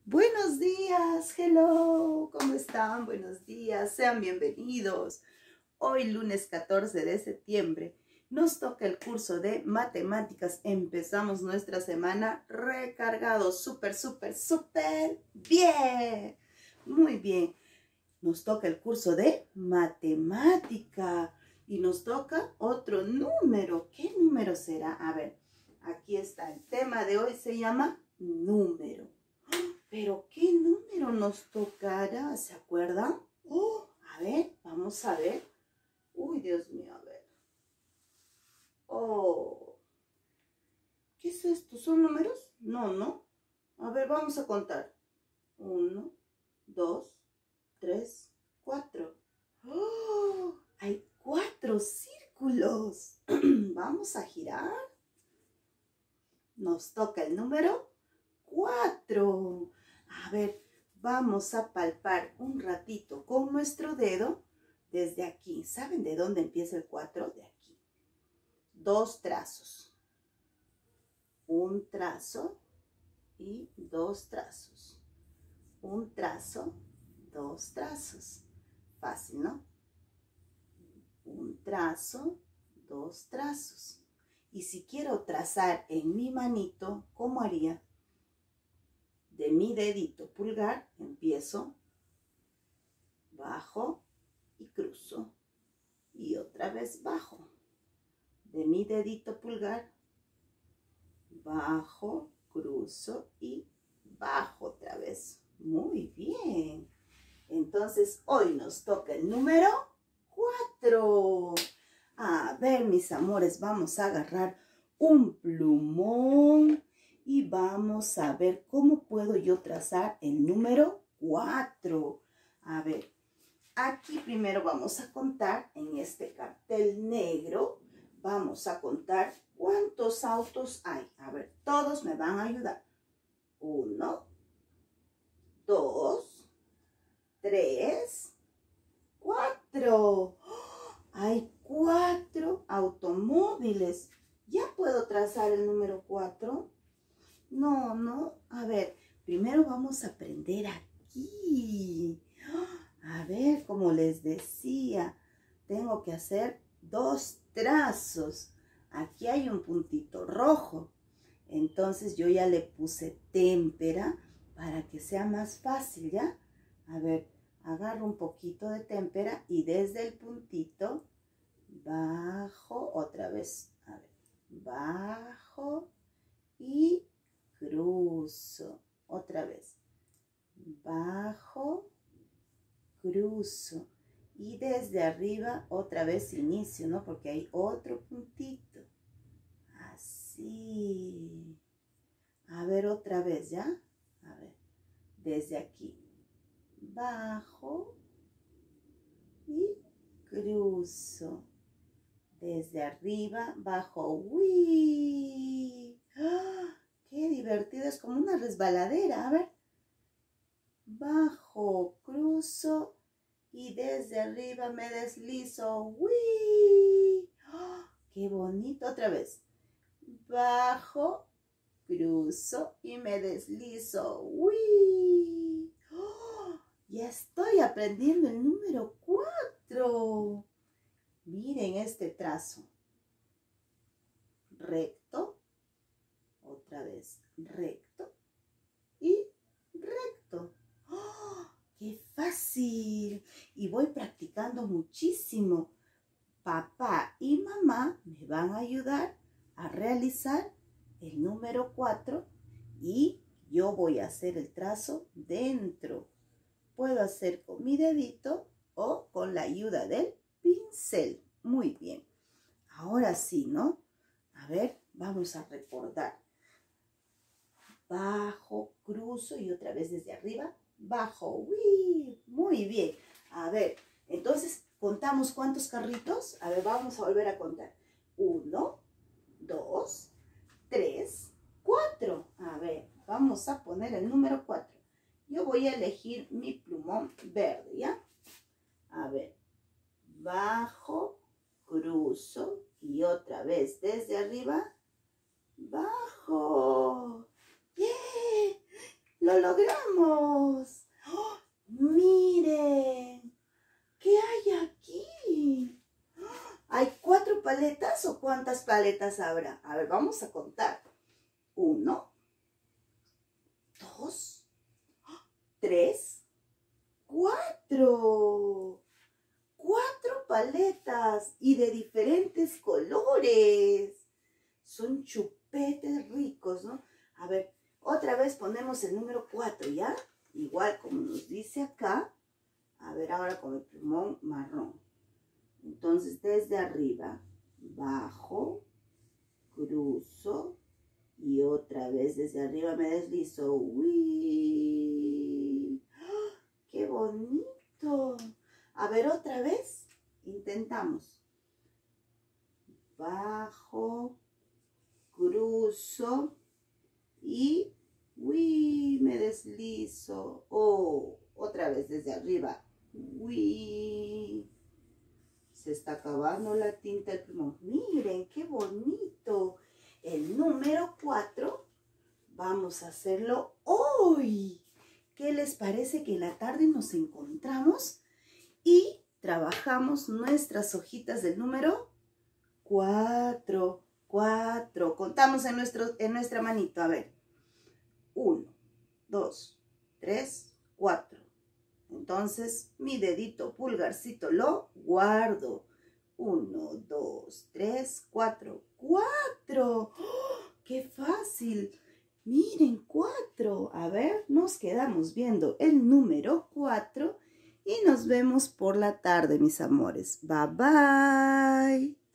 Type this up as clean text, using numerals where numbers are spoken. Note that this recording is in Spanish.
Buenos días, hello, ¿cómo están? Buenos días, sean bienvenidos. Hoy lunes 14 de septiembre nos toca el curso de matemáticas. Empezamos nuestra semana recargados, súper bien. Muy bien, nos toca el curso de matemática y nos toca otro número. ¿Qué número será? A ver, aquí está, el tema de hoy se llama número. ¿Pero qué número nos tocará? ¿Se acuerdan? A ver, vamos a ver. Uy, Dios mío, a ver. ¿Qué es esto? ¿Son números? No, ¿no? A ver, vamos a contar. 1, 2, 3, 4. Hay 4 círculos. Vamos a girar. Nos toca el número 4. A ver, vamos a palpar un ratito con nuestro dedo desde aquí. ¿Saben de dónde empieza el 4? De aquí. 2 trazos. Un trazo y 2 trazos. Un trazo, 2 trazos. Fácil, ¿no? Un trazo, 2 trazos. Y si quiero trazar en mi manito, ¿cómo haría? De mi dedito pulgar empiezo, bajo y cruzo. Y otra vez bajo. De mi dedito pulgar, bajo, cruzo y bajo otra vez. Muy bien. Entonces hoy nos toca el número 4. A ver, mis amores, vamos a agarrar un plumón y vamos a ver cómo puedo yo trazar el número 4. A ver, aquí primero vamos a contar en este cartel negro. Vamos a contar cuántos autos hay. A ver, todos me van a ayudar. 1, 2, 3, 4. Hay 4 automóviles. ¿Ya puedo trazar el número 4? No. A ver, primero vamos a aprender aquí. A ver, como les decía, tengo que hacer 2 trazos. Aquí hay un puntito rojo. Entonces yo ya le puse témpera para que sea más fácil, ¿ya? A ver, agarro un poquito de témpera y desde el puntito bajo otra vez. A ver, bajo y cruzo. Otra vez. Bajo, cruzo. Y desde arriba otra vez inicio, ¿no? Porque hay otro puntito. Así. A ver, otra vez, ¿ya? A ver, desde aquí. Bajo y cruzo. Desde arriba, bajo. ¡Uy! ¡Ah! ¡Qué divertido! Es como una resbaladera. A ver. Bajo, cruzo y desde arriba me deslizo. ¡Uy! ¡Ah! ¡Qué bonito! Otra vez. Bajo, cruzo y me deslizo. ¡Uy! ¡Oh! Ya estoy aprendiendo el número 4. Miren este trazo. Recto. Otra vez. Recto. Y recto. ¡Oh! ¡Qué fácil! Y voy practicando muchísimo. Papá y mamá me van a ayudar a realizar el número 4 y yo voy a hacer el trazo dentro. Puedo hacer con mi dedito o con la ayuda del pincel. Muy bien. Ahora sí, ¿no? A ver, vamos a recordar. Bajo, cruzo y otra vez desde arriba, bajo. ¡Uy! Muy bien. A ver, entonces, ¿contamos cuántos carritos? A ver, vamos a volver a contar. 1, 2, 3, 4. A ver, vamos a poner el número 4. Yo voy a elegir mi plumón verde, ¿ya? A ver, bajo, cruzo y otra vez desde arriba, bajo. ¡Yeah! ¡Lo logramos! ¡Oh! ¡Miren! ¿Qué hay aquí? ¿Hay 4 paletas o cuántas paletas habrá? A ver, vamos a contar. 1, 2, 3, 4. 4 paletas y de diferentes colores. Son chupetes ricos, ¿no? A ver, otra vez ponemos el número 4, ¿ya? Igual como nos dice acá. A ver, ahora con el plumón marrón. Entonces, desde arriba, bajo, cruzo y otra vez desde arriba me deslizo. ¡Uy! ¡Oh! ¡Qué bonito! A ver, otra vez. Intentamos. Bajo, cruzo y ¡uy! Me deslizo. ¡Oh! Otra vez desde arriba. ¡Uy! Se está acabando la tinta del plumón. Miren, qué bonito. El número 4 vamos a hacerlo hoy. ¿Qué les parece que en la tarde nos encontramos y trabajamos nuestras hojitas del número 4? 4. Contamos en nuestra manito. A ver. 1, 2, 3, 4. Entonces, mi dedito pulgarcito lo guardo. 1, 2, 3, 4. ¡4! ¡Oh! ¡Qué fácil! Miren, 4. A ver, nos quedamos viendo el número 4 y nos vemos por la tarde, mis amores. Bye, bye.